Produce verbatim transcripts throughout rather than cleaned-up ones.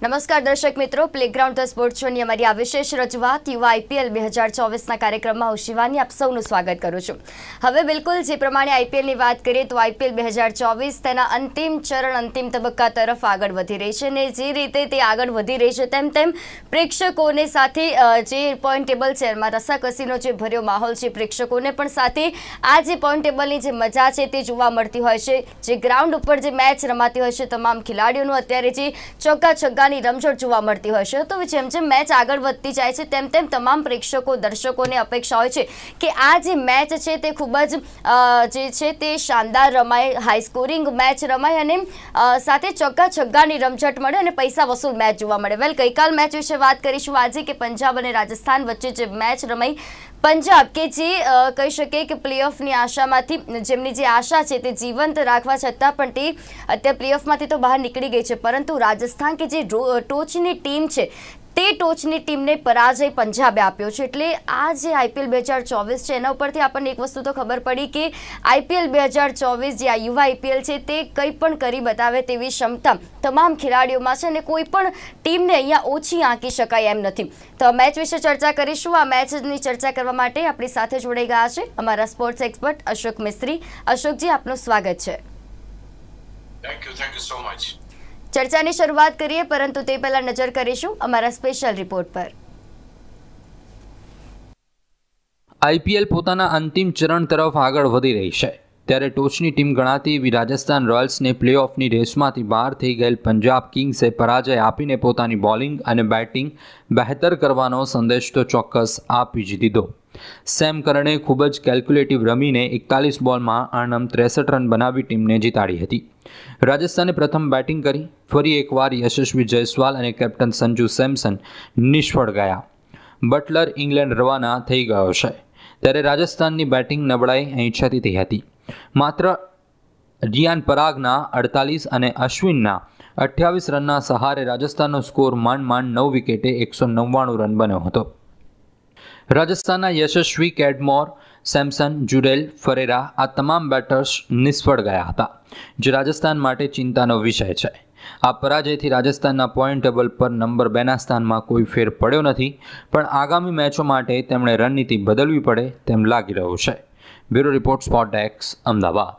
નમસ્કાર દર્શક મિત્રો, પ્લેગ્રાઉન્ડ ધ સ્પોર્ટ્સ શોની અમારી આ વિશેષ રજૂઆત યુવા આઈપીએલ બે હજાર ચોવીસના કાર્યક્રમમાં હું શિવાની આપ સૌનું સ્વાગત કરું છું। હવે બિલકુલ જે પ્રમાણે આઈપીએલની વાત કરીએ તો આઈપીએલ બે હજાર ચોવીસ તેના અંતિમ ચરણ અંતિમ તબક્કા તરફ આગળ વધી રહી છે અને જે રીતે તે આગળ વધી રહી છે તેમ તેમ પ્રેક્ષકોને સાથે જે પોઈન્ટ ટેબલ છે એમાં રસાકસીનો જે ભર્યો માહોલ છે પ્રેક્ષકોને પણ સાથે આ જે પોઈન્ટ ટેબલની જે મજા છે તે જોવા મળતી હોય છે। જે ગ્રાઉન્ડ ઉપર જે મેચ રમાતી હોય છે તમામ ખેલાડીઓનું અત્યારે જે ચોગ્ગા છગ્ગાની રમઝટ જોવા મળતી હોય છે તો જેમ જેમ મેચ આગળ વધતી જાય છે તેમ તેમ તમામ પ્રેક્ષકો દર્શકોને અપેક્ષા હોય છે કે આ જે મેચ છે તે ખૂબ જ જે છે તે શાનદાર રમાય, હાઈ સ્કોરિંગ મેચ રમાય અને સાથે ચોગ્ગા છગ્ગાની રમઝટ મળે અને પૈસા વસૂલ મેચ જોવા મળે। વેલ ગઈકાલ મેચ વિશે વાત કરીશું આજે કે પંજાબ અને રાજસ્થાન વચ્ચે જે મેચ રમાઈ, પંજાબ કે જે કહી શકે કે પ્લેઓફની આશામાંથી જેમની જે આશા છે તે જીવંત રાખવા છતાં પણ તે અત્યારે પ્લેઓફમાંથી તો બહાર નીકળી ગઈ છે, પરંતુ રાજસ્થાન કે જે ટોચની ટીમ છે તે ટોચની ટીમને પરાજય પંજાબે આપ્યો છે। એટલે આ જે આઈપીએલ બે હજાર ચોવીસ છે એના ઉપરથી આપણને એક વસ્તુ તો ખબર પડી કે આઈપીએલ બે હજાર ચોવીસ જે આ યુવા આઈપીએલ છે તે કંઈ પણ કરી બતાવે તેવી ક્ષમતા તમામ ખેલાડીઓમાં છે અને કોઈ પણ ટીમને અહીંયા ઓછી આંકી શકાય એમ નથી। તો મેચ વિશે ચર્ચા કરીશું। આ મેચની ચર્ચા કરવા માટે આપણી સાથે જોડાઈ ગયા છે અમારા સ્પોર્ટ્સ એક્સપર્ટ અશોક મિસ્ત્રી। અશોકજી, આપનું સ્વાગત છે। Thank you thank you so much. ચર્ચાની શરૂઆત કરીએ, પરંતુ તે પહેલા નજર કરીશું અમારા સ્પેશિયલ રિપોર્ટ પર। આઈપીએલ પોતાના અંતિમ ચરણ તરફ આગળ વધી રહી છે ત્યારે ટોચની ટીમ ગણાતી એવી રાજસ્થાન રોયલ્સને પ્લેઓફની રેસમાંથી બહાર થઈ ગયેલ પંજાબ કિંગ્સે પરાજય આપીને પોતાની બોલિંગ અને બેટિંગ બહેતર કરવાનો સંદેશ તો ચોક્કસ આપી જ દીધો। સેમ કરણે ખૂબ જ કેલ્ક્યુલેટિવ રમીને એકતાલીસ બોલમાં આણમ ત્રેસઠ રન બનાવી ટીમને જીતાડી હતી। રાજસ્થાને પ્રથમ બેટિંગ કરી, ફરી એકવાર યશસ્વી જયસ્વાલ અને કેપ્ટન સંજુ સેમસન નિષ્ફળ ગયા। બટલર ઇંગ્લેન્ડ રવાના થઈ ગયો છે ત્યારે રાજસ્થાનની બેટિંગ નબળાઈ અહીં છતી થઈ હતી। માત્ર રિયાન પરાગના અડતાલીસ અને અશ્વિનના અઠ્યાવીસ રનના સહારે રાજસ્થાનનો સ્કોર માંડ માંડ નવ વિકેટે એકસો નવ્વાણું રન બન્યો હતો। રાજસ્થાનના યશસ્વી, કેડમોર, સેમસન, જુરેલ, ફરેરા આ તમામ બેટર્સ નિષ્ફળ ગયા હતા, જે રાજસ્થાન માટે ચિંતાનો વિષય છે। આ પરાજયથી રાજસ્થાનના પોઈન્ટ ટેબલ પર નંબર બેના સ્થાનમાં કોઈ ફેર પડ્યો નથી, પણ આગામી મેચો માટે તેમણે રણનીતિ બદલવી પડે તેમ લાગી રહ્યું છે। Bureau report, sport desk, Ahmedabad.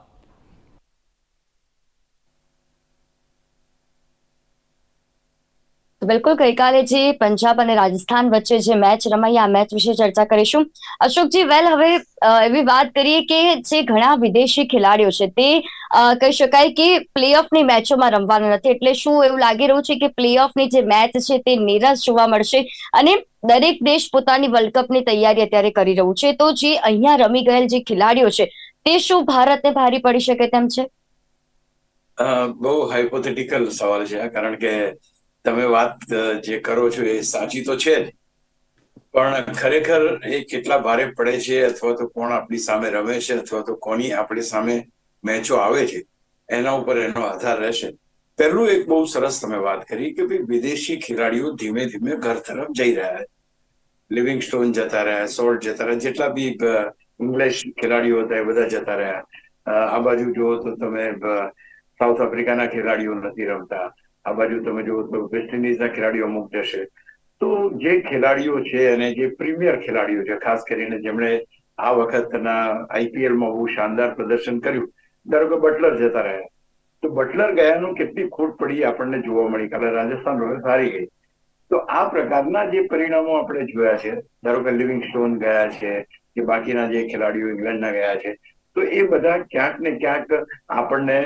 બિલકુલ, ગઈકાલે જે પંજાબ અને રાજસ્થાન વચ્ચે જે મેચ રમાઈ આ મેચ વિશે ચર્ચા કરીશું। અશોકજી, વેલ હવે એવી વાત કરીએ કે જે ઘણા વિદેશી ખેલાડીઓ છે તે કહી શકાય કે પ્લેઓફની મેચોમાં રમવાના નથી, એટલે શું એવું લાગી રહ્યું છે કે પ્લેઓફની જે મેચ છે તે નીરસ જોવા મળશે અને દરેક દેશ પોતાની વર્લ્ડ કપની તૈયારી અત્યારે કરી રહ્યું છે, તો જે અહીંયા રમી ગયેલ જે ખેલાડીઓ છે તે શું ભારતને ભારી પડી શકે તેમ છે? બહુ હાઇપોથેટિકલ સવાલ છે, કારણ કે તમે વાત જે કરો છો એ સાચી તો છે જ, પણ ખરેખર એ કેટલા ભારે પડે છે અથવા તો કોણ આપણી સામે રમે છે અથવા તો કોની આપણી સામે મેચો આવે છે એના ઉપર એનો આધાર રહેશે। પહેલું એક બહુ સરસ તમે વાત કરી કે ભાઈ વિદેશી ખેલાડીઓ ધીમે ધીમે ઘર તરફ જઈ રહ્યા છે। લિવિંગસ્ટોન જતા રહ્યા, સોલ્ટ જતા રહ્યા, જેટલા બી ઇંગ્લિશ ખેલાડીઓ હતા એ બધા જતા રહ્યા। આ બાજુ જુઓ તો તમે સાઉથ આફ્રિકાના ખેલાડીઓ નથી રમતા, આ બાજુ તમે જુઓ તો વેસ્ટ ઇન્ડિઝના ખેલાડીઓ અમુક જશે। તો જે ખેલાડીઓ છે અને જે પ્રીમિયર ખેલાડીઓ છે, ખાસ કરીને જેમણે આ વખતના આઈપીએલમાં બહુ શાનદાર પ્રદર્શન કર્યું, ધારો કે બટલર જતા રહ્યા, તો બટલર ગયાનું કેટલી ખોટ પડી આપણને જોવા મળી, કાલે રાજસ્થાન રોયલ્સ હારી ગઈ। તો આ પ્રકારના જે પરિણામો આપણે જોયા છે, ધારો કે લિવિંગસ્ટોન ગયા છે કે બાકીના જે ખેલાડીઓ ઇંગ્લેન્ડના ગયા છે, તો એ બધા ક્યાંક ને ક્યાંક આપણને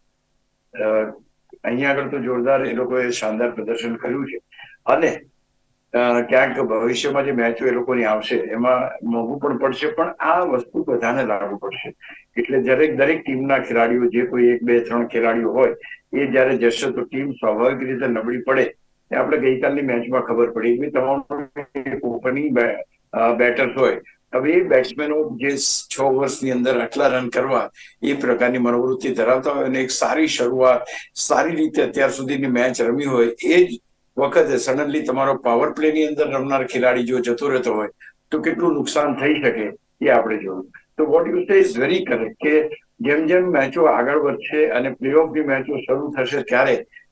અહીંયા આગળ તો જોરદાર એ લોકોએ શાનદાર પ્રદર્શન કર્યું છે અને ક્યાંક ભવિષ્યમાં જે મેચો એ લોકોની આવશે એમાં મોંઘું પણ પડશે, પણ આ વસ્તુ બધાને લાગુ પડશે। એટલે દરેક દરેક ટીમના ખેલાડીઓ, જે કોઈ એક બે ત્રણ ખેલાડીઓ હોય એ જયારે જશે તો ટીમ સ્વાભાવિક રીતે નબળી પડે। એ આપણે ગઈકાલની મેચમાં ખબર પડી કે તમામ ઓપનિંગ બેટર્સ હોય, હવે એ બેટ્સમેનો જે છ વર્ષની અંદર આટલા રન કરવા એ પ્રકારની મનોવૃત્તિ ધરાવતા હોય અને એક સારી શરૂઆત, સારી રીતે અત્યાર સુધીની મેચ રમી હોય એ જ વખતે સડનલી તમારો પાવર પ્લે ની અંદર રમનાર ખેલાડી જો જતો રહેતો હોય તો કેટલું નુકસાન થઈ શકે એ આપણે જોયું। તો what you say is very correct કે જેમ જેમ મેચો આગળ વધશે અને પ્લેઓફની મેચો શરૂ થશે ત્યારે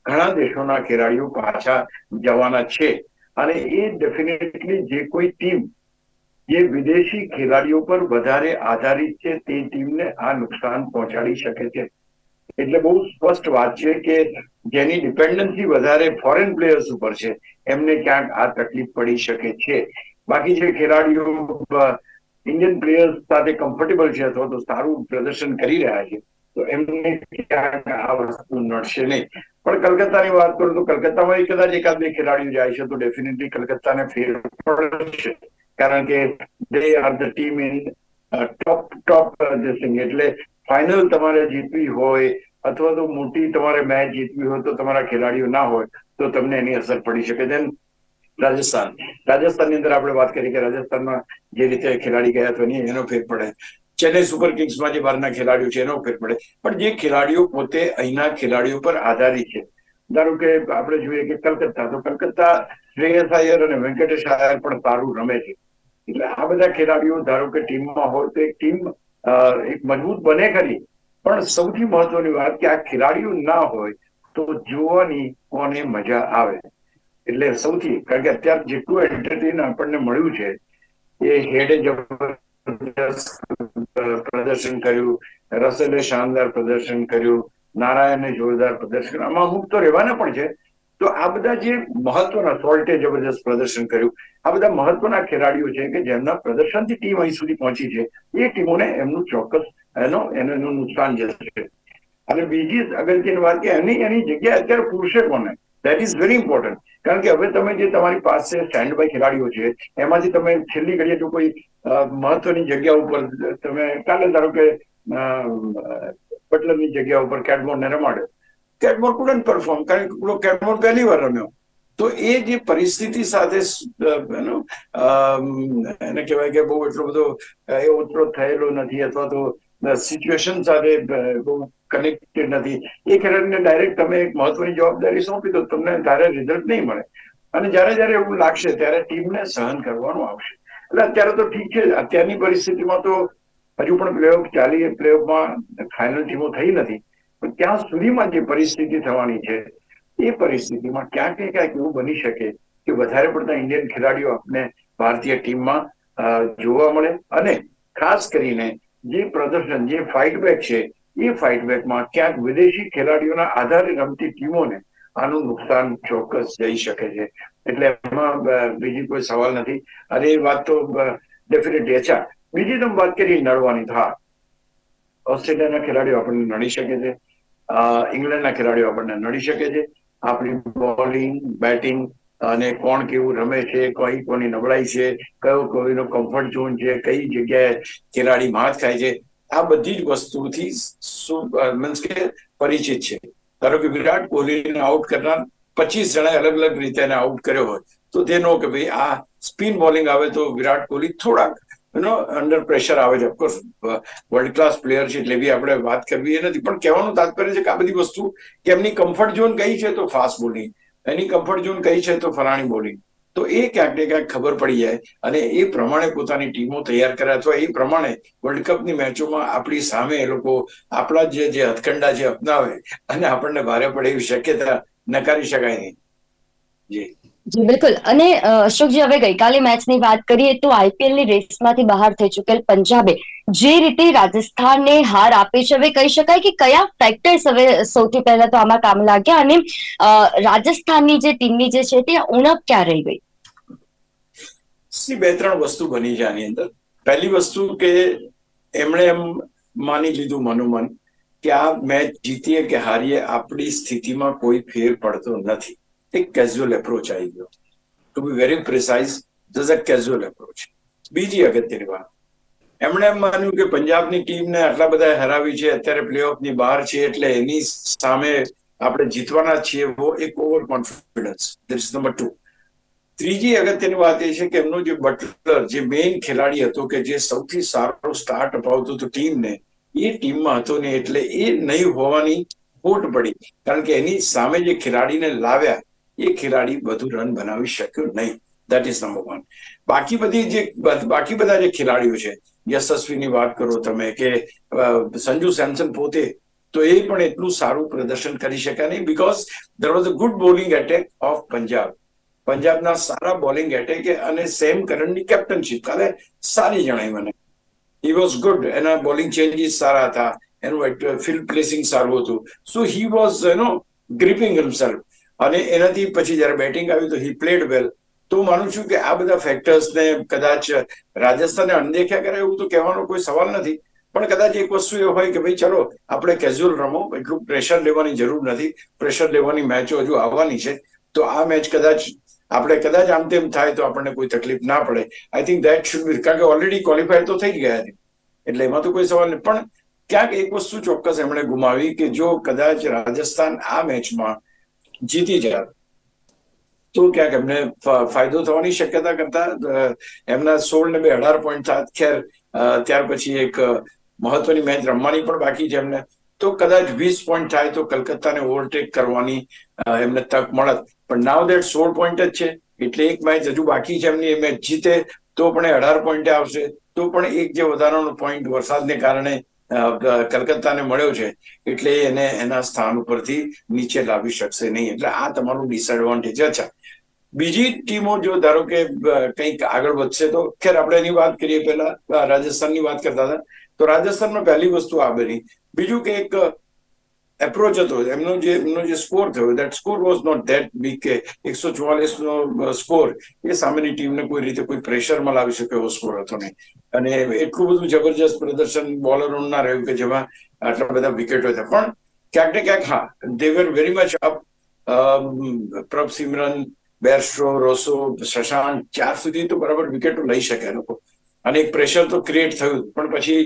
ઘણા દેશોના ખેલાડીઓ પાછા જવાના છે અને એ ડેફિનેટલી જે કોઈ ટીમ જે વિદેશી ખેલાડીઓ પર વધારે આધારિત છે તે ટીમને આ નુકસાન પહોંચાડી શકે છે. એટલે બહુ સ્પષ્ટ વાત છે કે જેની ડિપેન્ડન્સી વધારે ફોરેન પ્લેયર્સ ઉપર છે એમને ક્યાંક આ તકલીફ પડી શકે છે. બાકી જે ખેલાડીઓ ઇન્ડિયન પ્લેયર્સ સાથે કમ્ફર્ટેબલ છે અથવા તો સારું પ્રદર્શન કરી રહ્યા છે તો એમને ક્યાંક આ વસ્તુ નડશે નહીં. પણ કલકત્તાની વાત કરું તો કલકત્તામાં કદાચ એકાદ બે ખેલાડીઓ જાય છે તો ડેફિનેટલી કલકત્તાને ફેર પડશે, કારણ કે they are the team in top top દિસિંગ. એટલે ફાઇનલ તમારે જીતવી હોય અથવા તો મોટી તમારે મેચ જીતવી હોય તો તમારા ખેલાડીઓ ના હોય તો તમને એની અસર પડી શકે છે. રાજસ્થાન રાજસ્થાનની અંદર આપણે વાત કરી કે રાજસ્થાનમાં જે રીતે ખેલાડી ગયા તો એની એનો ફેર પડે. ચેન્નઈ સુપર કિંગ્સમાં જે બહારના ખેલાડીઓ છે એનો ફેર પડે. પણ જે ખેલાડીઓ પોતે અહીંના ખેલાડીઓ પર આધારિત છે, ધારો કે આપણે જોઈએ કે કલકત્તા, તો કલકત્તા શ્રેયસ અય્યર અને વેંકટેશ અય્યર પણ સારું રમે છે. એટલે આ બધા ખેલાડીઓ ધારો કે ટીમમાં હોય તો એક ટીમ એક મજબૂત બને ખરી, પણ સૌથી મહત્વની વાત કે આ ખેલાડીઓ ના હોય તો જોવાની કોને મજા આવે. એટલે સૌથી, કારણ કે અત્યારે જેટલું એન્ટરટેન આપણને મળ્યું છે એ હેડે જબરદસ્ત પ્રદર્શન કર્યું, રસેલે શાનદાર પ્રદર્શન કર્યું, નારાયણે જોરદાર પ્રદર્શન, આમાં અમુક તો રહેવાના પણ છે. તો આ બધા જે મહત્વના, સોલ્ટે જબરદસ્ત પ્રદર્શન કર્યું, આ બધા મહત્વના ખેલાડીઓ છે કે જેમના પ્રદર્શનથી ટીમ અહીં સુધી પહોંચી છે. એ ટીમોને એમનું ચોક્કસ એનો એનું નુકસાન જશે. અને બીજી અગત્યની વાત કે એની એની જગ્યાએ અત્યારે પૂરશે કોને, દેટ ઇઝ વેરી ઇમ્પોર્ટન્ટ. કારણ કે હવે તમે જે તમારી પાસે સ્ટેન્ડ બાય ખેલાડીઓ છે એમાંથી તમે છેલ્લી ઘડીએ જો કોઈ મહત્વની જગ્યા ઉપર તમે કાલે ધારો કે બટલરની જગ્યા ઉપર કેટમોરને રમાડ્યો, કેટમોર કુડન્ટ પરફોર્મ, કારણ કે કેટમોર પહેલી વાર રમ્યો. તો એ જે પરિસ્થિતિ સાથે એને કહેવાય કે બહુ એટલો બધો એ ઉતરો થયેલો નથી અથવા તો સિચ્યુએશન સાથે બહુ કનેક્ટેડ નથી, એ ખેલાડીને ડાયરેક્ટ તમે એક મહત્વની જવાબદારી સોંપી દો, તમને ત્યારે રિઝલ્ટ નહીં મળે. અને જયારે જયારે એવું લાગશે ત્યારે ટીમને સહન કરવાનું આવશે. એટલે અત્યારે તો ઠીક છે, અત્યારની પરિસ્થિતિમાં તો હજુ પણ પ્લેઓફ ચાલી, પ્લેઓફમાં ફાઇનલ ટીમો થઈ નથી, પણ ત્યાં સુધીમાં જે પરિસ્થિતિ થવાની છે એ પરિસ્થિતિમાં ક્યાંક ને ક્યાંક એવું બની શકે કે વધારે પડતા ઇન્ડિયન ખેલાડીઓ આપણે ભારતીય ટીમમાં જોવા મળે. અને ખાસ કરીને જે પ્રદર્શન, જે ફાઇટબેક છે એ ફાઇટબેકમાં ક્યાંક વિદેશી ખેલાડીઓના આધારે રમતી ટીમોને આનું નુકસાન ચોક્કસ જઈ શકે છે. એટલે એમાં બીજી કોઈ સવાલ નથી. અને એ વાત તો ડેફિનેટલી. અચ્છા, બીજી તમે વાત કરી નડવાની, તો હા, ઓસ્ટ્રેલિયાના ખેલાડીઓ આપણને નડી શકે છે, ઇંગ્લેન્ડના ખેલાડીઓ આપણને નડી શકે છે. આપણી બોલિંગ, બેટિંગ અને કોણ કેવું રમે છે, કઈ કોની નબળાઈ છે, કયો કોઈનો કમ્ફર્ટ ઝોન છે, કઈ જગ્યાએ ખેલાડી માત ખાય છે, આ બધી જ વસ્તુથી શું મીન્સ કે પરિચિત છે. ધારો કે વિરાટ કોહલીને આઉટ કરનાર પચીસ જણાએ અલગ અલગ રીતે એને આઉટ કર્યો હોય તો તેનો કે ભાઈ આ સ્પિન બોલિંગ આવે તો વિરાટ કોહલી થોડાક યુનો અંડર પ્રેશર આવે છે. ઓફકોર્સ વર્લ્ડ ક્લાસ પ્લેયર છે એટલે બી આપણે વાત કરવી એ નથી, પણ કહેવાનું તાત્પર્ય છે કે આ બધી વસ્તુ કે એમની કમ્ફર્ટ ઝોન કઈ છે તો ફાસ્ટ બોલિંગ, એની કમ્ફર્ટ ઝોન કઈ છે તો ફલાણી બોલિંગ. તો એ ક્યાંક ને ક્યાંક ખબર પડી જાય અને એ પ્રમાણે પોતાની ટીમો તૈયાર કરે અથવા એ પ્રમાણે વર્લ્ડ કપની મેચોમાં આપણી સામે એ લોકો આપણા જે જે હથકંડા જે અપનાવે અને આપણને ભારે પડે એવી શક્યતા નકારી શકાય નહીં. જી જી બિલકુલ. અને અશોકજી, હવે ગઈકાલે મેચની વાત કરીએ તો આઈપીએલ ની રેસમાંથી બહાર થઈ ચુકેલ પંજાબે જે રીતે રાજસ્થાનને હાર આપી છે, હવે કહી શકાય કે કયા ફેક્ટર્સ હવે સૌથી પહેલા તો આમાં કામ લાગ્યા અને રાજસ્થાનની જે ટીમની જે છે તે ઉણપ ક્યાં રહી ગઈ? સી બે ત્રણ વસ્તુ બની છે આની અંદર. પહેલી વસ્તુ કે એમણે એમ માની લીધું મનોમન કે આ મેચ જીતીએ કે હારીએ આપણી સ્થિતિમાં કોઈ ફેર પડતો નથી. એક કેઝ્યુઅલ એપ્રોચ આવી ગયો. To be very precise, this a casual approach. બીજી અગત્યની વાત, એમણે એમ માન્યું કે પંજાબની ટીમને આટલા બધા હરાવી છે, અત્યારે પ્લેઓફની બહાર છે, એટલે એની સામે આપણે જીતવાના છીએ. એક over confidence, this is number two. ત્રીજી અગત્યની વાત એ છે કે એમનો જે બટલર, જે મેઇન ખેલાડી હતો કે જે સૌથી સારો સ્ટાર્ટ અપાવતો હતો ટીમને, એ ટીમમાં હતો ને એટલે એ નહીં હોવાની ખોટ પડી. કારણ કે એની સામે જે ખેલાડીને લાવ્યા એ ખેલાડી બધું રન બનાવી શક્યો નહીં. That is number one. બાકી બધી જે બાકી બધા જે ખેલાડીઓ છે, યશસ્વીની વાત કરો તમે કે સંજુ સેમસન પોતે તો એ પણ એટલું સારું પ્રદર્શન કરી શક્યા નહીં, because there was a good bowling attack of Punjab. પંજાબના સારા બોલિંગ એટેક અને સેમ કરણની કેપ્ટનશીપ કાલે સારી જણાઈ મને. હી વોઝ ગુડ, એના બોલિંગ ચેન્જીસ સારા હતા, એનું ફિલ્ડ પ્લેસિંગ સારું હતું. So he was you know gripping himself. અને એનાથી પછી જયારે બેટિંગ આવ્યું તો હી પ્લેડ વેલ. તો હું માનું છું કે આ બધા ફેક્ટર્સને કદાચ રાજસ્થાને અણદેખ્યા કરે એવું તો કહેવાનો કોઈ સવાલ નથી, પણ કદાચ એક વસ્તુ એ હોય કે ભાઈ ચલો આપણે કેઝ્યુઅલ રમો, એટલું પ્રેશર લેવાની જરૂર નથી, પ્રેશર લેવાની મેચો હજુ આવવાની છે, તો આ મેચ કદાચ આપણે કદાચ આમ તેમ થાય તો આપણને કોઈ તકલીફ ના પડે. I think that should be, કારણ કે ઓલરેડી ક્વોલિફાય તો થઈ ગયા છે એટલે એમાં તો કોઈ સવાલ નહીં. પણ ક્યાંક એક વસ્તુ ચોક્કસ એમણે ગુમાવી કે જો કદાચ રાજસ્થાન આ મેચમાં જીતી જાય તો ક્યાંક એમને ફાયદો થવાની શક્યતા કરતા એમના સોળ ને બે અઢાર પોઈન્ટ થાય. ખેર ત્યાર પછી એક મહત્વની મેચ રમવાની પણ બાકી છે એમને, તો કદાચ વીસ પોઈન્ટ થાય તો કલકત્તાને ઓવરટેક કરવાની એમને તક મળત. પણ નાવ દેટ સોળ પોઈન્ટ જ છે એટલે એક મેચ હજુ બાકી છે એમની, એ મેચ જીતે તો પણ અઢાર પોઈન્ટે આવશે, તો પણ એક જે વધારાનો પોઈન્ટ વરસાદને કારણે કલકત્તાને મળ્યો છે એટલે એને એના સ્થાન ઉપરથી નીચે લાવી શકશે નહીં. એટલે આ તમારું ડિસએડવાન્ટેજ. અચ્છા, બીજી ટીમો જો ધારો કે કંઈક આગળ વધશે તો ખેર આપણે એની વાત કરીએ. પહેલા રાજસ્થાનની વાત કરતા હતા તો રાજસ્થાનમાં પહેલી વસ્તુ આ બની. બીજું કે એક એપ્રોચ હતો એમનો, જે એમનો જે સ્કોર થયો, that score was not that big કે એકસો ચુવાલીસ નો સ્કોર એ સામેની ટીમને કોઈ રીતે કોઈ પ્રેશરમાં લાવી શકે એવો સ્કોર હતો નહીં. અને એટલું બધું જબરજસ્ત પ્રદર્શન બોલરો ના રહ્યું કે જેમાં આટલા બધા વિકેટો હતા. પણ ક્યાંક ને ક્યાંક હા, they were very much up. Prabhsimran, Bairstow, Rossouw, Shashank ચાર સુધી તો બરાબર વિકેટો લઈ શકે લોકો અને એક પ્રેશર તો ક્રિએટ થયું. પણ પછી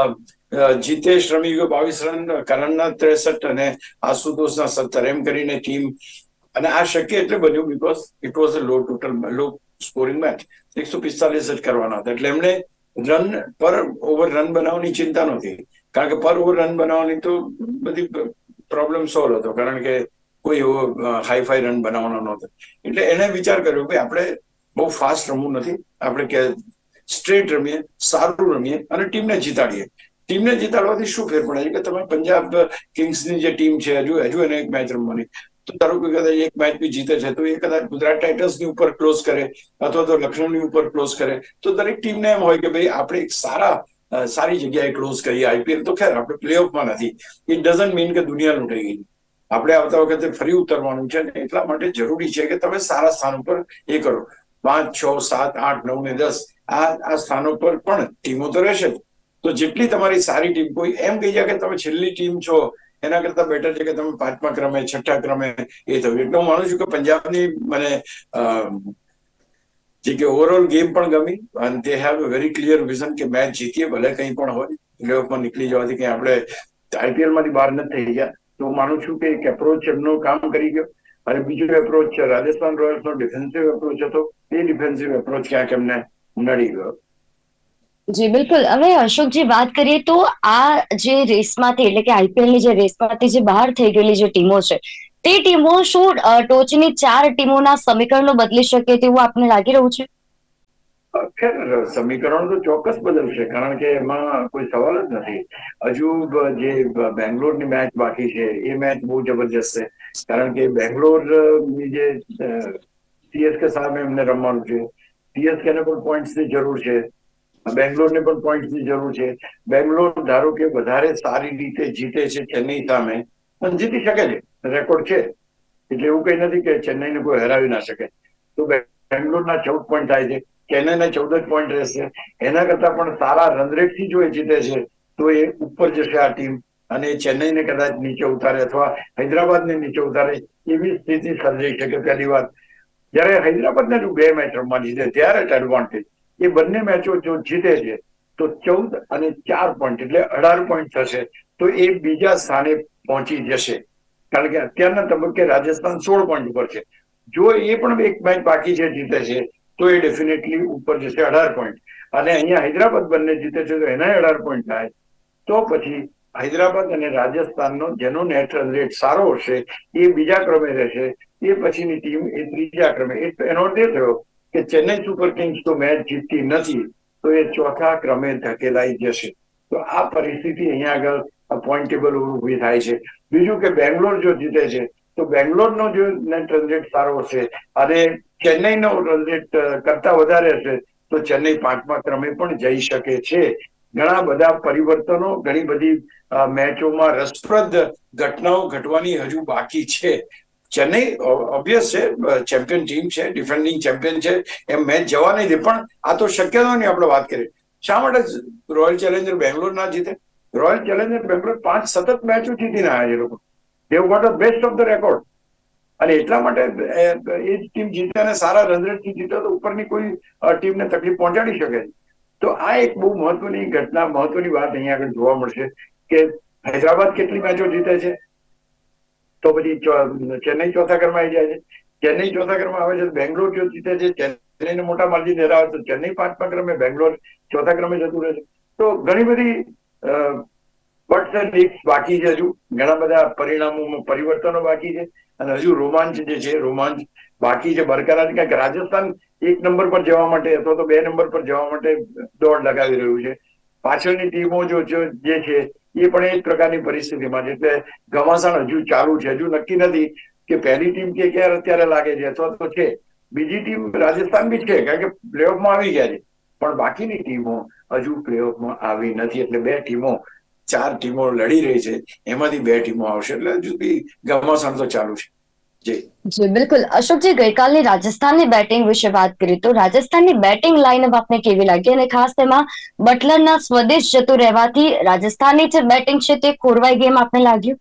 જીતેશ રમી ગયો બાવીસ રન, કરણના ત્રેસઠ અને આશુતોષના સત્તર, એમ કરીને ટીમ. અને આ શક્ય એટલે બન્યું because it was a low total low scoring match. એકસો પિસ્તાલીસ જ કરવાના હતા એટલે એમણે રન પર ઓવર રન બનાવવાની ચિંતા નહોતી, કારણ કે પર ઓવર રન બનાવવાની તો બધી પ્રોબ્લેમ સોલ્વ હતો, કારણ કે કોઈ એવો હાઈ ફાઈ રન બનાવવાનો નહોતો. એટલે એને વિચાર કર્યો કે આપણે બહુ ફાસ્ટ રમવું નથી, આપણે કે સ્ટ્રેટ રમીએ, સારું રમીએ અને ટીમને જીતાડીએ. ટીમને જીતાડવાથી શું ફેર પડે છે કે તમે પંજાબ કિંગ્સની જે ટીમ છે હજુ હજુ એને એક મેચ રમવાની, તો ધારો કે કદાચ એક મેચ બી જીતે છે તો એ કદાચ ગુજરાત ટાઇટન્સની ઉપર ક્લોઝ કરે અથવા તો લખનૌની ઉપર ક્લોઝ કરે, તો દરેક ટીમને એમ હોય કે ભાઈ આપણે એક સારા સારી જગ્યાએ ક્લોઝ કરીએ. આઈપીએલ તો ખેર આપણે પ્લે ઓફમાં નથી, ઇટ ડઝન્ટ મીન કે દુનિયા લૂંટાઈ ગઈ. આપણે આવતા વખતે ફરી ઉતરવાનું છે ને એટલા માટે જરૂરી છે કે તમે સારા સ્થાન ઉપર એ કરો. પાંચ, છ, સાત, આઠ, નવ ને દસ આ આ સ્થાનો પર પણ ટીમો તો રહેશે જ. તો જેટલી તમારી સારી ટીમ, કોઈ એમ કહી જાય કે તમે છેલ્લી ટીમ છો એના કરતા બેટર છે કે તમે પાંચમા ક્રમે, છઠ્ઠા ક્રમે એ થયું. એટલે હું માનું છું કે પંજાબની મને જે કે ઓવરઓલ ગેમ પણ ગમી અને they have a very clear vision કે મેચ જીતીએ ભલે કંઈ પણ હોય. પ્લે ઓફમાં નીકળી જવાથી કંઈ આપણે આઈપીએલ માંથી બહાર નથી થઈ ગયા. તો હું માનું છું કે એક એપ્રોચ એમનો કામ કરી ગયો. અને બીજો એપ્રોચ છે રાજસ્થાન રોયલ્સનો ડિફેન્સિવ એપ્રોચ હતો, એ ડિફેન્સિવ એપ્રોચ ક્યાંક એમને નડી ગયો. જી બિલકુલ. હવે અશોકજી વાત કરીએ તો આ જે રેસમાંથી એટલે કે આઈપીએલની જે રેસમાંથી જે બહાર થઈ ગયેલી જે ટીમો છે તે ટીમો શું ટોચની ચાર ટીમોના સમીકરણો બદલી શકે તેવું આપને લાગી રહ્યું છે? ખેર સમીકરણ તો ચોક્કસ બદલશે, કારણ કે એમાં કોઈ સવાલ જ નથી. હજુ જે બેંગ્લોરની મેચ બાકી છે એ મેચ બહુ જબરજસ્ત છે, કારણ કે બેંગ્લોરની જે સીએસકે સામે એમને રમવાનું છે, સીએસકે ને પણ પોઈન્ટ્સની જરૂર છે, બેંગ્લોરને પણ પોઈન્ટ્સની જરૂર છે. બેંગ્લોર ધારો કે વધારે સારી રીતે જીતે છે ચેન્નઈ સામે, પણ જીતી શકે છે, રેકોર્ડ છે, એટલે એવું કઈ નથી કે ચેન્નઈને કોઈ હરાવી ના શકે. તો બેંગ્લોરના ચૌદ પોઈન્ટ થાય છે, ચેન્નઈના ચૌદ જ પોઈન્ટ રહેશે. એના કરતા પણ સારા રન રેટથી જો એ જીતે છે તો એ ઉપર જશે આ ટીમ અને ચેન્નઈને કદાચ નીચે ઉતારે અથવા હૈદરાબાદને નીચે ઉતારે એવી સ્થિતિ સર્જાઈ શકે. પહેલી વાત, જયારે હૈદરાબાદને જો બે મેચ રમવાની છે ત્યારે જ એડવાન્ટેજ. એ બંને મેચો જો જીતે છે તો ચૌદ અને ચાર પોઈન્ટ એટલે અઢાર પોઈન્ટ થશે, તો એ બીજા સ્થાને પહોંચી જશે. કારણ કે અત્યારના તબક્કે રાજસ્થાન સોળ પોઈન્ટ ઉપર છે. જો એ પણ એક મેચ બાકી છે જીતે છે તો એ ડેફિનેટલી ઉપર જશે અઢાર પોઈન્ટ. અને અહીંયા હૈદરાબાદ બંને જીતે છે તો એના અઢાર પોઈન્ટ થાય, તો પછી હૈદરાબાદ અને રાજસ્થાનનો જેનો નેટ રન રેટ સારો હશે એ બીજા ક્રમે રહેશે, એ પછીની ટીમ એ ત્રીજા ક્રમે. એનો અર્થ એ થયો કે ચેન્નઈ સુપર કિંગ્સ તો મેચ જીતતી નથી તો એ ચોથા ક્રમે ધકેલાઈ જશે. તો આ પરિસ્થિતિ અહીંયા આગળ પોઈન્ટ ટેબલ ઉભી થાય છે. બીજું કે બેંગ્લોર જો જીતે છે તો બેંગ્લોરનો જો નેટ રન રેટ સારો હશે અને ચેન્નઈનો રન રેટ કરતા વધારે હશે તો ચેન્નઈ પાંચમા ક્રમે પણ જઈ શકે છે. ઘણા બધા પરિવર્તનો, ઘણી બધી મેચોમાં રસપ્રદ ઘટનાઓ ઘટવાની હજુ બાકી છે. ચેન્નઈ ઓબ્વિયસ છે, ચેમ્પિયન ટીમ છે, ડિફેન્ડિંગ ચેમ્પિયન છે, એમ મેચ જવા નહીં દે. પણ આ તો શક્ય નહીં. આપણે વાત કરીએ શા માટે રોયલ ચેલેન્જર બેંગ્લોર ના જીતે? રોયલ ચેલેન્જર બેંગ્લોર પાંચ સતત મેચો જીતીને આવ્યા છે. લોકો they've got the best of the record અને એટલા માટે એ ટીમ જીતે અને સારા રન રેટથી જીતે તો ઉપરની કોઈ ટીમને તકલીફ પહોંચાડી શકે છે. તો આ એક બહુ મહત્વની ઘટના, મહત્વની વાત અહીંયા આગળ જોવા મળશે કે હૈદરાબાદ કેટલી મેચો જીતે છે તો પછી ચેન્નઈ ચોથા ક્રમે આવી જાય છે. ચેન્નઈ ચોથા ક્રમે આવે છે, બેંગ્લોર જો જીતે છે, ચેન્નઈને મોટા માર્જિન ધરાવે તો ચેન્નઈ પાંચમા ક્રમે, બેંગ્લોર ચોથા ક્રમે જતું રહે છે. તો ઘણી બધી બટ્સ એન્ડ લીક્સ બાકી છે. હજુ ઘણા બધા પરિણામોમાં પરિવર્તનો બાકી છે અને હજુ રોમાંચ જે છે રોમાંચ બાકી છે બરકરાર. કારણ કે રાજસ્થાન એક નંબર પર જવા માટે અથવા તો બે નંબર પર જવા માટે દોડ લગાવી રહ્યું છે. પાછળની ટીમો જો જે છે એ પણ એ જ પ્રકારની પરિસ્થિતિમાં છે. એટલે ઘમાસાણ હજુ ચાલુ છે. હજુ નક્કી નથી કે પહેલી ટીમ કે ક્યારે અત્યારે લાગે છે અથવા તો છે બીજી ટીમ રાજસ્થાન બી છે, કારણ કે પ્લેઓફમાં આવી ગયા છે. પણ બાકીની ટીમો હજુ પ્લેઓફમાં આવી નથી. એટલે બે ટીમો, ચાર ટીમો લડી રહી છે, એમાંથી બે ટીમો આવશે. એટલે હજુ બી ઘમાસાણ તો ચાલુ છે. જી જી બિલકુલ. અશોકજી, ગઈકાલની રાજસ્થાનની બેટિંગ વિશે વાત કરી તો રાજસ્થાનની બેટિંગ લાઇનઅપ આપને કેવી લાગી અને ખાસ તેમાં બટલરના સ્વદેશ જતું રહેવાથી રાજસ્થાનની જે બેટિંગ છે તે ખોરવાઈ ગઈ એમ આપને લાગ્યું?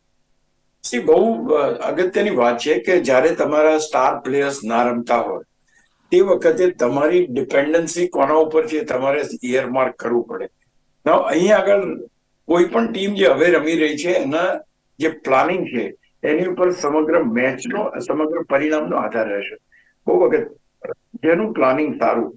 સી બહુ અગત્યની વાત છે કે જ્યારે તમારા સ્ટાર પ્લેયર્સ ના રમતા હોય તે વખતે તમારી ડિપેન્ડન્સી કોના ઉપર છે તમારે ઇયરમાર્ક કરવું પડે. અહીંયા આગળ કોઈ પણ ટીમ જે હવે રમી રહી છે એના જે પ્લાનિંગ છે એની ઉપર સમગ્ર મેચનો, સમગ્ર પરિણામનો આધાર રહેશે. બહુ વખત જેનું પ્લાનિંગ સારું,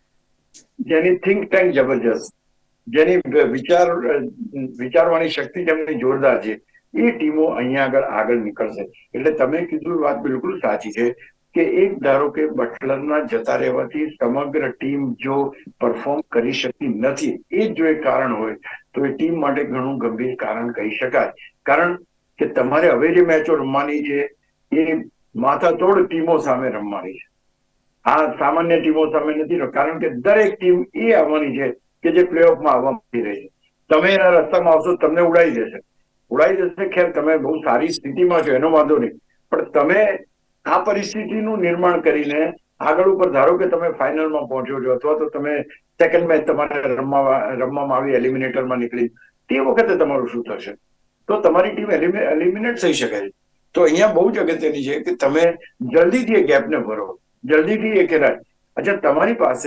જેની થિંક ટેન્ક જબરજસ્ત, જેની વિચાર વિચારવાની શક્તિ જેમની જોરદાર છે એ ટીમો અહીંયા આગળ આગળ નીકળશે. એટલે તમે કીધું વાત બિલકુલ સાચી છે કે એક ધારો કે બટલરના જતા રહેવાથી સમગ્ર ટીમ જો પરફોર્મ કરી શકતી નથી, એ જ જો એક કારણ હોય તો એ ટીમ માટે ઘણું ગંભીર કારણ કહી શકાય. કારણ કે તમારે હવે જે મેચો રમવાની છે એ માથાતોડ ટીમો સામે રમવાની છે. આ સામાન્ય ટીમો સામે નથી, કારણ કે દરેક ટીમ એ આવવાની છે કે જે પ્લેઓફમાં આવવા માંગી રહી છે. તમે એના રસ્તામાં આવશો તમને ઉડાઈ જશે ઉડાઈ જશે ખેર તમે બહુ સારી સ્થિતિમાં છો એનો વાંધો નહીં, પણ તમે આ પરિસ્થિતિનું નિર્માણ કરીને આગળ ઉપર ધારો કે તમે ફાઇનલમાં પહોંચો છો અથવા તો તમે સેકન્ડ મેચ તમારે રમવા રમવામાં આવી એલિમિનેટરમાં નીકળી, તે વખતે તમારું શું થશે? તો તમારી ટીમ એલિમિનેટ થઈ શકે છે. તો અહીંયા બહુ જ અગત્યની છે કે તમે જલ્દીથી એ ગેપને ભરો, જલ્દીથી એ ખેલાડી. અચ્છા, તમારી પાસે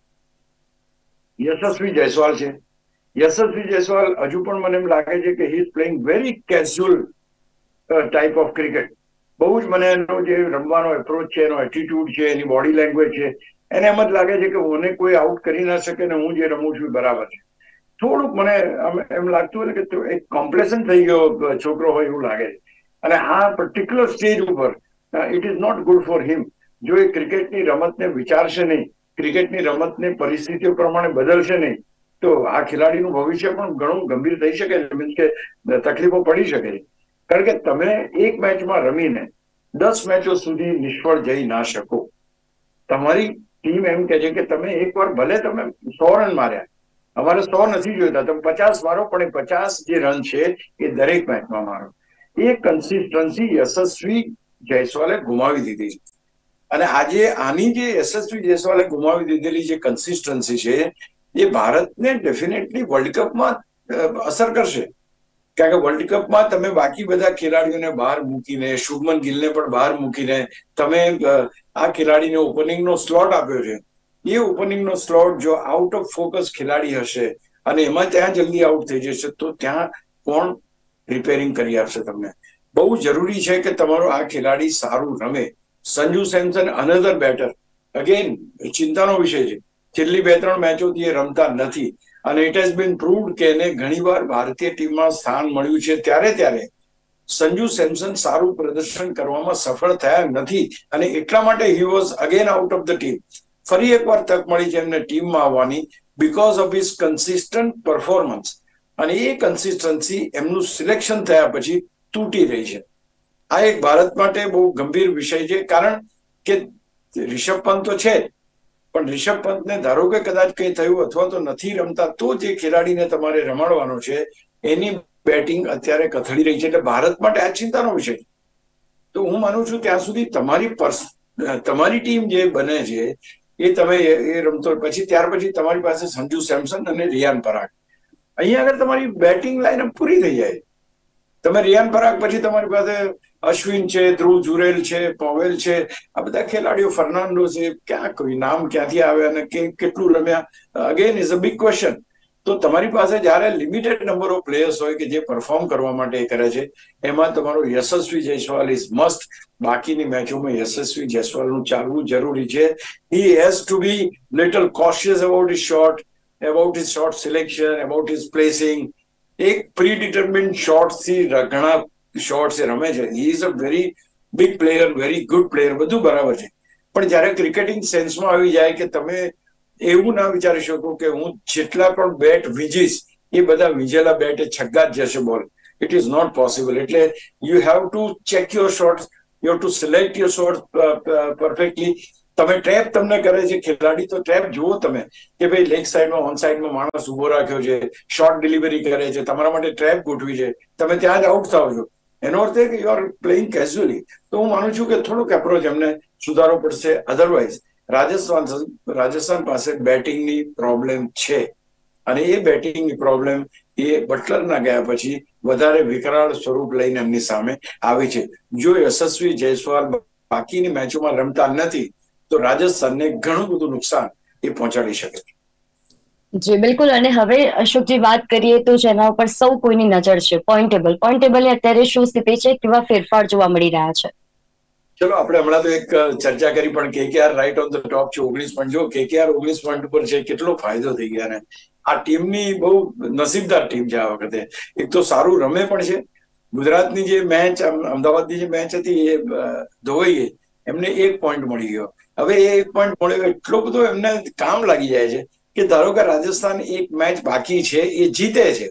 યશસ્વી જયસ્વાલ છે. યશસ્વી જયસ્વાલ હજુ પણ મને એમ લાગે છે કે he is playing very casual type of cricket. બહુ જ મને એનો જે રમવાનો એપ્રોચ છે, એનો એટીટ્યુડ છે, એની બોડી લેંગ્વેજ છે, એને એમ જ લાગે છે કે મને કોઈ આઉટ કરી ના શકે ને હું જે રમું છું બરાબર છે. થોડુંક મને એમ લાગતું હોય કે એક કોમ્પ્લેસન્ટ થઈ ગયો છોકરો હોય એવું લાગે છે. અને આ પર્ટિક્યુલર સ્ટેજ ઉપર it is not good for him. જો એ ક્રિકેટની રમતને વિચારશે નહીં, ક્રિકેટની રમતને પરિસ્થિતિઓ પ્રમાણે બદલશે નહીં, તો આ ખેલાડીનું ભવિષ્ય પણ ઘણું ગંભીર થઈ શકે છે. મીન્સ કે તકલીફો પડી શકે છે. કારણ કે તમે એક મેચમાં રમીને દસ મેચો સુધી નિષ્ફળ જઈ ના શકો. તમારી ટીમ એમ કે છે કે તમે એકવાર ભલે તમે સો રન માર્યા, અમારે સો નથી જોઈતા, તમે પચાસ મારો, પણ એ પચાસ જે રન છે એ દરેક મેચમાં મારો. એ કન્સિસ્ટન્સી યશસ્વી જયસ્વાલે ગુમાવી દીધી છે. અને આજે આની જે યશસ્વી જયસ્વાલે ગુમાવી દીધેલી જે કન્સિસ્ટન્સી છે એ ભારતને ડેફિનેટલી વર્લ્ડ કપમાં અસર કરશે. કારણ કે વર્લ્ડ કપમાં તમે બાકી બધા ખેલાડીઓને બહાર મૂકીને, શુભમન ગિલને પણ બહાર મૂકીને તમે આ ખેલાડીને ઓપનિંગનો સ્લોટ આપ્યો છે. એ ઓપનિંગનો સ્લોટ જો આઉટ ઓફ ફોકસ ખેલાડી હશે અને એમાં ત્યાં જલ્દી આઉટ થઈ જશે તો ત્યાં કોણ રિપેરિંગ કરી આપશે તમને? બહુ જરૂરી છે કે તમારો આ ખેલાડી સારું રમે. Sanju Samson another batter, again ચિંતાનો વિષય છે. છેલ્લી બે ત્રણ મેચોથી એ રમતા નથી અને ઇટ હેઝ બીન પ્રૂવડ કે એને ઘણીવાર ભારતીય ટીમમાં સ્થાન મળ્યું છે. ત્યારે ત્યારે સંજુ સેમસન સારું પ્રદર્શન કરવામાં સફળ થયા નથી અને એટલા માટે he was again out of the team. ફરી એકવાર તક મળી છે એમને ટીમમાં આવવાની because of his consistent performance. અને એ કન્સિસ્ટન્સી એમનું સિલેક્શન થયા પછી તૂટી રહી છે. આ એક ભારત માટે બહુ ગંભીર વિષય છે, કારણ કે રિષભ પંત તો છે પણ રિષભ પંતને ધારો કે કદાચ કંઈ થયું અથવા તો નથી રમતા તો જે ખેલાડીને તમારે રમાડવાનો છે એની બેટિંગ અત્યારે કથળી રહી છે. એટલે ભારત માટે આ ચિંતાનો વિષય. તો હું માનું છું ત્યાં સુધી તમારી પર્સ તમારી ટીમ જે બને છે એ તમે એ રમતો પછી ત્યાર પછી તમારી પાસે સંજુ સેમસન અને રિયાન પરાગ, અહીંયા આગળ તમારી બેટિંગ લાઈનઅપ પૂરી થઈ જાય. તમે રિયાન પરાગ પછી તમારી પાસે અશ્વિન છે, ધ્રુવ જુરેલ છે, પોવેલ છે, આ બધા ખેલાડીઓ, ફર્નાન્ડો છે, ક્યાં કોઈ નામ ક્યાંથી આવે અને કેટલું રમ્યા, again is a big question. તો તમારી પાસે જયારે લિમિટેડ નંબર ઓફ પ્લેયર્સ હોય કે જે પરફોર્મ કરવા માટે કરે છે, એમાં તમારો યશસ્વી જયસ્વાલ ઇઝ મસ્ટ. બાકીની મેચોમાં યશસ્વી જયસ્વાલનું ચાલવું જરૂરી છે. He has to be little cautious about his shot, about his shot selection, about his placing. એક પ્રી ડિટર્મિન્ડ શોટ થી ઘણા શોટ્સ એ રમે છે. He is a very big player, very good player, બધું બરાબર છે. પણ જયારે ક્રિકેટિંગ સેન્સમાં આવી જાય કે તમે એવું ના વિચારી શકો કે હું જેટલા પણ બેટ વીજીશ એ બધા વીજેલા બેટ છગ્ગા જ જશે ball. It is not possible. એટલે you have to check your shot, you have to select your shot perfectly. તમે ટ્રેપ તમને કરે છે ખેલાડી, તો ટ્રેપ જુઓ તમે કે ભાઈ લેગ સાઈડમાં ઓન સાઈડમાં માણસ ઉભો રાખ્યો છે, શોર્ટ ડિલિવરી કરે છે, તમારા માટે ટ્રેપ ગોઠવી છે, તમે ત્યાં જ આઉટ થાવ છો. એનો અર્થ એ કે યુ આર પ્લેઇંગ કેઝ્યુઅલી. તો હું માનું છું કે થોડોક એપ્રોચ એમને સુધારવો પડશે. અધરવાઇઝ રાજસ્થાન રાજસ્થાન પાસે બેટિંગની પ્રોબ્લેમ છે અને એ બેટિંગની પ્રોબ્લેમ એ બટલરના ગયા પછી વધારે વિકરાળ સ્વરૂપ લઈને એમની સામે આવી છે. જો યશસ્વી જયસ્વાલ બાકીની મેચોમાં રમતા નથી તો રાજસ્થાનને ઘણું બધું નુકસાન એ પહોંચાડી શકે છે. જી બિલકુલ. અને હવે અશોકજી વાત કરીએ તો જેના ઉપર સૌ કોઈની નજર છે, પોઈન્ટ ટેબલ. પોઈન્ટ ટેબલની અત્યારે શું સ્થિતિ છે, કેવા ફેરફાર જોવા મળી રહ્યા છે? ચલો આપણે હમણાં તો એક ચર્ચા કરી, પણ KKR right on the top છે, ઓગણીસ પોઈન્ટ. જો કેકેઆર ઓગણીસ પોઈન્ટ ઉપર છે, કેટલો ફાયદો થઈ ગયા. ને આ ટીમની બહુ નસીબદાર ટીમ છે આ વખતે. એક તો સારું રમે પણ છે. ગુજરાતની જે મેચ, અમદાવાદની જે મેચ હતી એ ધોવાઈ ગઈ, એમને એક પોઈન્ટ મળી ગયો. હવે એ એક પોઈન્ટ મળ્યો એટલો બધો એમને કામ લાગી જાય છે કે ધારો કે રાજસ્થાન એક મેચ બાકી છે એ જીતે છે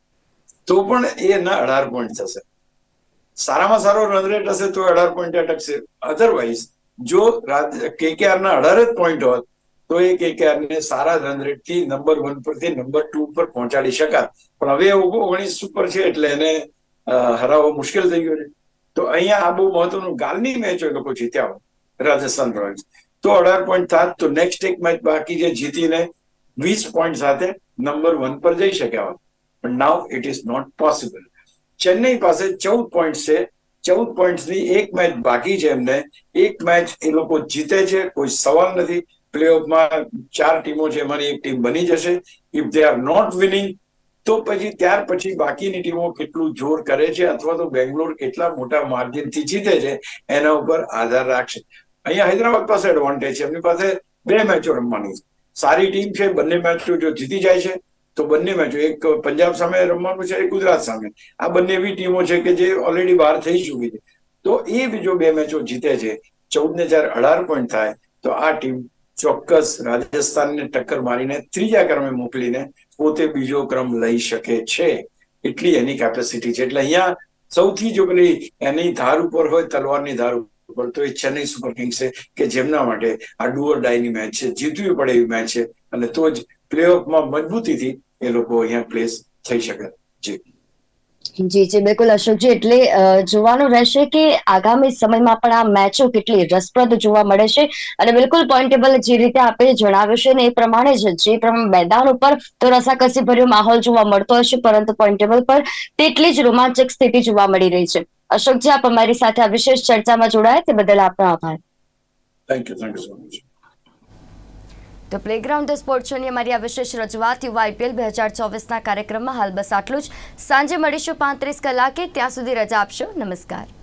તો પણ એના અઢાર પોઈન્ટ થશે. સારામાં સારો રન રેટ હશે તો અઢાર પોઈન્ટ અટકશે. અધરવાઇઝ જો કેકેઆર ના અઢાર જ પોઈન્ટ હોત તો એ કેકેઆર ને સારા રન રેટ થી નંબર વન પરથી નંબર ટુ પર પહોંચાડી શકાત. પણ હવે ઓગણીસ ઉપર છે એટલે એને હરાવવો મુશ્કેલ થઈ ગયો છે. તો અહીંયા આ બહુ મહત્વનું, ગાલની મેચો એ લોકો જીત્યા હોય રાજસ્થાન રોયલ્સ તો અઢાર પોઈન્ટ થાત તો નેક્સ્ટ એક મેચ બાકી છે જીતીને વીસ પોઈન્ટ સાથે નંબર વન પર જઈ શક્યા હોત. પણ now it is not possible. Chennai પાસે ચૌદ પોઈન્ટ છે. ચૌદ પોઈન્ટની એક મેચ બાકી છે એમને. એક મેચ એ લોકો જીતે છે, કોઈ સવાલ નથી. પ્લે ઓફમાં ચાર ટીમો છે, એમાંની એક ટીમ બની જશે. If they are not winning તો પછી ત્યાર પછી બાકીની ટીમો કેટલું જોર કરે છે અથવા તો બેંગ્લોર કેટલા મોટા માર્જિનથી જીતે છે એના ઉપર આધાર રાખશે. અહીંયા હૈદરાબાદ પાસે એડવાન્ટેજ છે, એમની પાસે બે મેચો રમવાની છે. સારી ટીમ છે, બંને મેચો જો જીતી જાય છે તો બંને મેચો, એક પંજાબ સામે રમવાનું છે, એક ગુજરાત સામે. આ બંને એવી ટીમો છે કે જે ઓલરેડી બહાર થઈ ચૂકી છે. તો એ બીજો બે મેચો જીતે છે, ચૌદ ને ચાર અઢાર પોઈન્ટ થાય તો આ ટીમ ચોક્કસ રાજસ્થાનને ટક્કર મારીને ત્રીજા ક્રમે મોકલીને પોતે બીજો ક્રમ લઈ શકે છે. એટલી એની કેપેસિટી છે. એટલે અહીંયા સૌથી જો પેલી એની ધાર ઉપર હોય, તલવારની ધાર ઉપર, તો એ ચેન્નઈ સુપર કિંગ્સ છે કે જેમના માટે આ ડુ ઓર ડાયની મેચ છે, જીતવી પડે એવી મેચ છે. અને તો જ પ્લે ઓફમાં મજબૂતીથી એ લોકો અહીંયા પ્લેસ થઈ શકે. જી જી જી બિલકુલ અશોકજી. એટલે જોવાનું રહેશે કે આગામી સમયમાં પણ આ મેચો કેટલી રસપ્રદ જોવા મળે છે. અને બિલકુલ પોઈન્ટ ટેબલ જે રીતે આપે જણાવ્યું છે ને એ પ્રમાણે જ જે પ્રમાણે મેદાન ઉપર તો રસાકસી ભર્યો માહોલ જોવા મળતો હશે, પરંતુ પોઈન્ટ ટેબલ પર તેટલી જ રોમાંચક સ્થિતિ જોવા મળી રહી છે. અશોકજી, આપ અમારી સાથે આ વિશેષ ચર્ચામાં જોડાયા તે બદલ આપનો આભાર. Thank you thank you so much. તો પ્લેગ્રાઉન્ડ ધ સ્પોર્ટ્સ શોની અમારી આ વિશેષ રજૂઆત યુવા આઈપીએલ બે હજાર ચોવીસના કાર્યક્રમમાં હાલ બસ આટલું જ. સાંજે મળીશું પાંત્રીસ કલાકે. ત્યાં સુધી રજા આપશો. નમસ્કાર.